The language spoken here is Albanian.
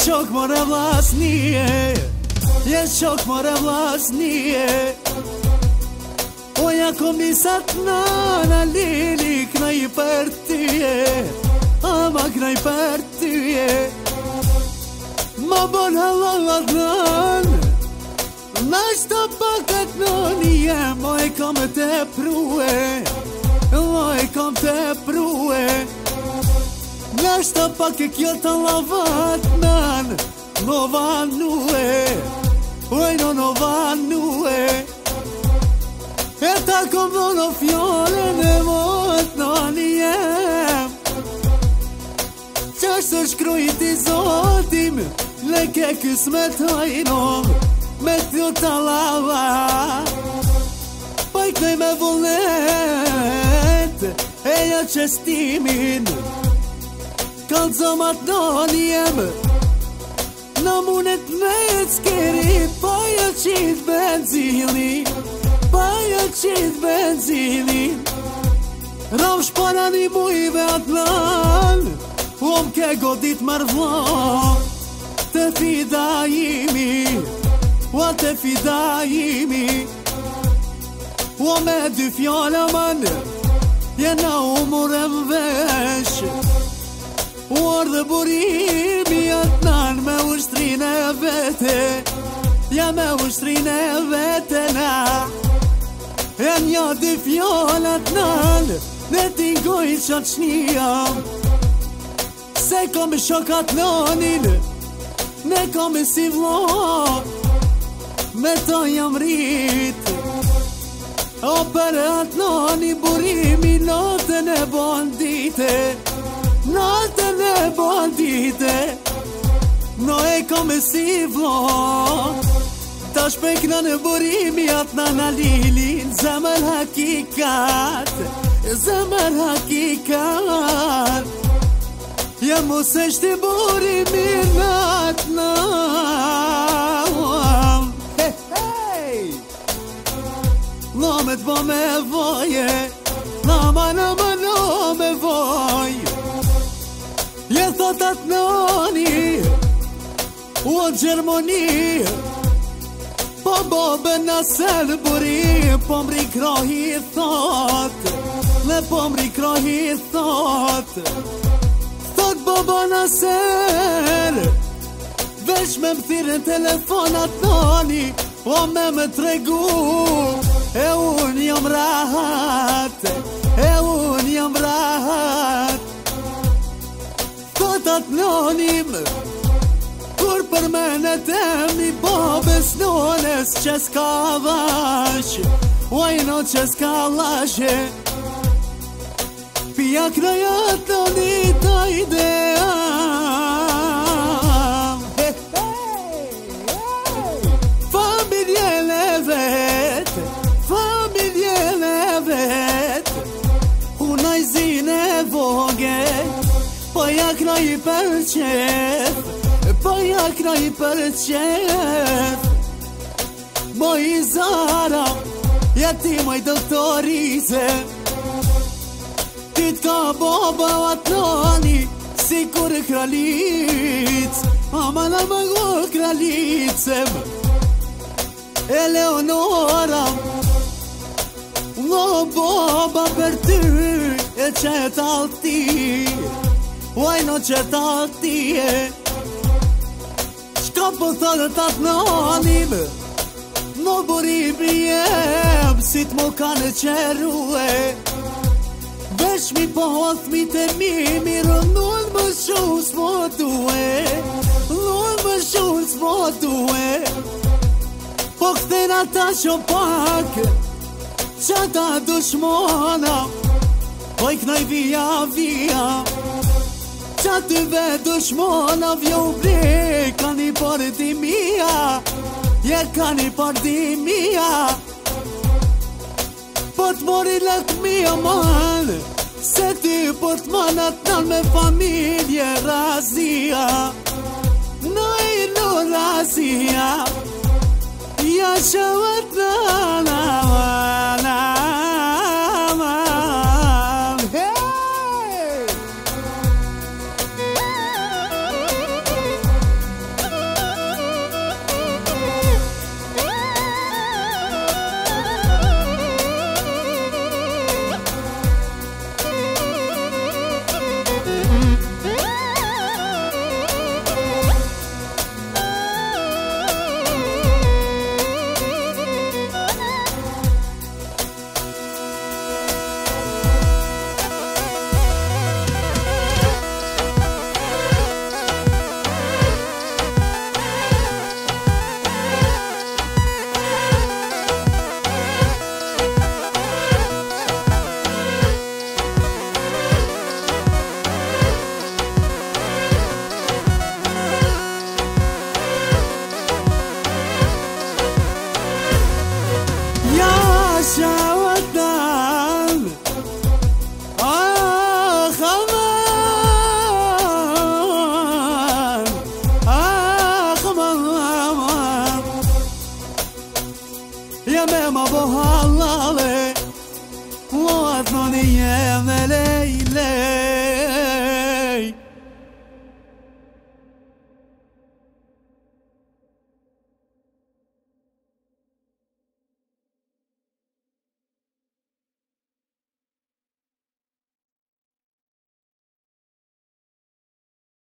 shok more vllaznie, je shok more vllaznie. O ja komisat nana lili knaj për tyje, ama knaj për tyje. Ma bon hallat nën, nashta pakat nën jem, o e kam të prue, o e kam të prue. Nashta pak e kjo të lavat nën, no vanue, oj no vanue. E ta kom dhono fjallën e mot nani jem, qashtë shkrujt I zotim, leke kësmet hajnom, me t'ju të lava. Pajknoj me vullnet, e ja qestimin, kalzomat nani jem, në munet me s'keri, pa ja qit benzini, pa ja qit benzini. Ram shpana një mujve atlan, om ke godit mërvla, të fidajimi, o të fidajimi. O me dy fjalla man, jena umurem vesh, o ardhe burimi atlan me ushtrin e vete, ja me ushtrin e vete na. E nja dy fjallat nal, ne tingoj qatë shnia, se kom shokat nanin, ne kom si vla, me ta jam rrit. O për atë nani burimi, natën e bandite, natën e bandite, no e kom si vla. Ta shpekna në burimi atë nana lilin, zemër hakikat, zemër hakikat. Ja mos eshte burimi në atë nam. Lamet po me voje, nama me voj. Je thot atë nani, o Gjermoni, po bobe në selë buri, po mri krahi thot, le po mri krahi thot. Thot bobo në selë, vesh me m'thirën telefonat nani, o me tregu, e unë jam rahat, e unë jam rahat. Thot atë nanim, kur për mene temi babes nones që s'ka vash, ojno që s'ka lashe. Pia krajat në një ta idea, familjen e vet, familjen e vet. Unaj zine voge, po ja kraj për qef, po ja kraj për qef. Moj Zara, ja ti moj doktorize, ti t'ka boba atë nani, si kur kralic, amana më go kralicem. Eleonora, no boba për ty, e qet alti, ojno qet alti e. Shka po thënë t'atë nanim, no burimi jem, si t'mo kanë qerue. Vesh mi po hothmi të mi, mirë null më shumë s'mo duhe, null më shumë s'mo duhe. Po këthena ta shopak, qata dushmona, oj knaj via via. Qatë ve dushmona vjo bre, ka një parti mia, je ka një parti mia. Po t'mori lek mia man, se ty po t'manat nan me familje razia. No i no razia, ja shëve